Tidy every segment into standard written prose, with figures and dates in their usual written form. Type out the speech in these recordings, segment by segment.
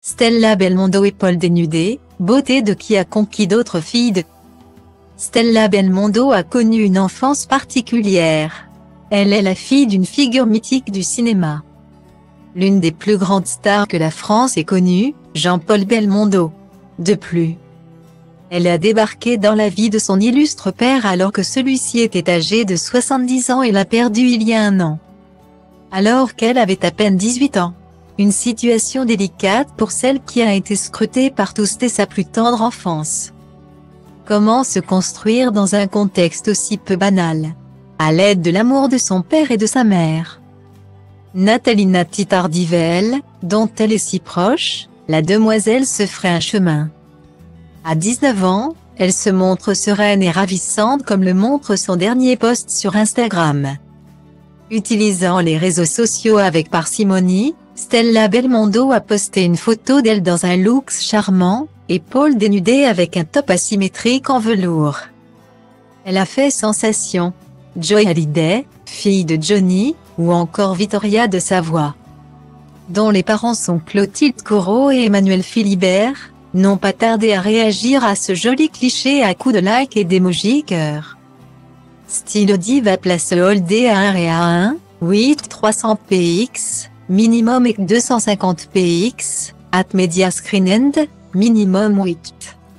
Stella Belmondo épaule dénudée, beauté de qui a conquis d'autres filles de... Stella Belmondo a connu une enfance particulière. Elle est la fille d'une figure mythique du cinéma. L'une des plus grandes stars que la France ait connues, Jean-Paul Belmondo. De plus, elle a débarqué dans la vie de son illustre père alors que celui-ci était âgé de 70 ans et l'a perdu il y a un an. Alors qu'elle avait à peine 18 ans. Une situation délicate pour celle qui a été scrutée par tous dès sa plus tendre enfance. Comment se construire dans un contexte aussi peu banal? À l'aide de l'amour de son père et de sa mère. Nathalie Nati Tardivelle, dont elle est si proche, la demoiselle se ferait un chemin. À 19 ans, elle se montre sereine et ravissante comme le montre son dernier post sur Instagram. Utilisant les réseaux sociaux avec parcimonie, Stella Belmondo a posté une photo d'elle dans un look charmant, épaules dénudées avec un top asymétrique en velours. Elle a fait sensation. Joy Hallyday, fille de Johnny, ou encore Vittoria de Savoie, dont les parents sont Clotilde Corot et Emmanuel Philibert, n'ont pas tardé à réagir à ce joli cliché à coups de like et d'émojis cœur. Style Diva place Holdé à 1 et à 1, 8 300 px, minimum et 250 px, at Media Screen End, minimum 8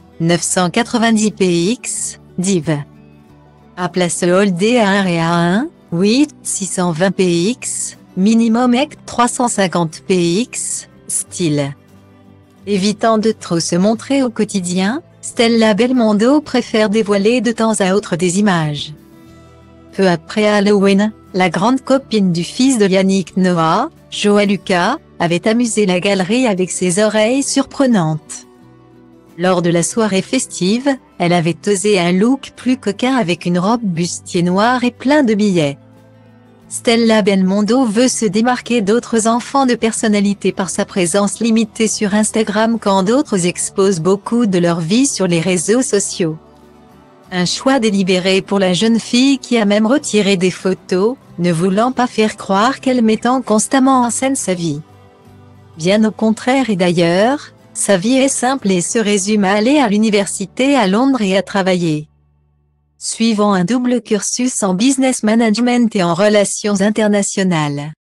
990 px, div. À place Holdé à 1 et à 1, 8 620 px, minimum et 350 px, style. Évitant de trop se montrer au quotidien, Stella Belmondo préfère dévoiler de temps à autre des images. Peu après Halloween, la grande copine du fils de Yannick Noah, Joël Lucas, avait amusé la galerie avec ses oreilles surprenantes. Lors de la soirée festive, elle avait osé un look plus coquin avec une robe bustier noire et plein de billets. Stella Belmondo veut se démarquer d'autres enfants de personnalité par sa présence limitée sur Instagram quand d'autres exposent beaucoup de leur vie sur les réseaux sociaux. Un choix délibéré pour la jeune fille qui a même retiré des photos, ne voulant pas faire croire qu'elle mettant constamment en scène sa vie. Bien au contraire et d'ailleurs, sa vie est simple et se résume à aller à l'université à Londres et à travailler. Suivant un double cursus en business management et en relations internationales.